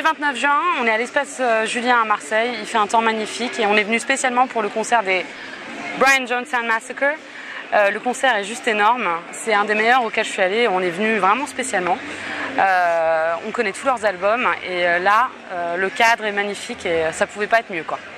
29 juin, on est à l'espace Julien à Marseille, il fait un temps magnifique et on est venu spécialement pour le concert des Brian Jonestown Massacre. Le concert est juste énorme, c'est un des meilleurs auxquels je suis allée, on est venu vraiment spécialement. On connaît tous leurs albums et là, le cadre est magnifique et ça pouvait pas être mieux, quoi.